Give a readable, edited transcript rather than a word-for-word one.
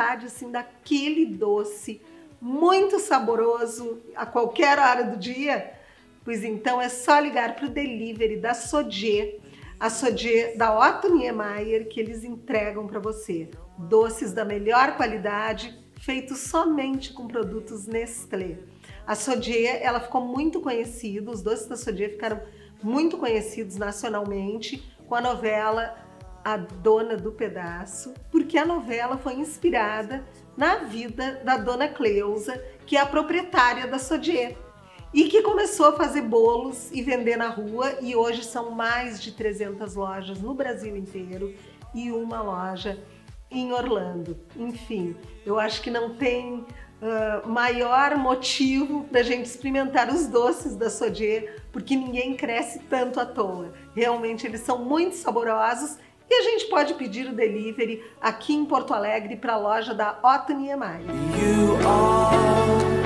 vontade assim daquele doce muito saboroso a qualquer hora do dia, pois então é só ligar para o delivery da Sodier, a Sodier da Otto Niemeyer, que eles entregam para você. Doces da melhor qualidade, feitos somente com produtos Nestlé. A Sodier, ela ficou muito conhecida, os doces da Sodier ficaram muito conhecidos nacionalmente com a novela A Dona do Pedaço, porque a novela foi inspirada na vida da Dona Cleusa, que é a proprietária da Sodier, e que começou a fazer bolos e vender na rua, e hoje são mais de 300 lojas no Brasil inteiro e uma loja em Orlando. Enfim, eu acho que não tem maior motivo para a gente experimentar os doces da Sodier, porque ninguém cresce tanto à toa. Realmente eles são muito saborosos e a gente pode pedir o delivery aqui em Porto Alegre para a loja da Otto Niemeyer.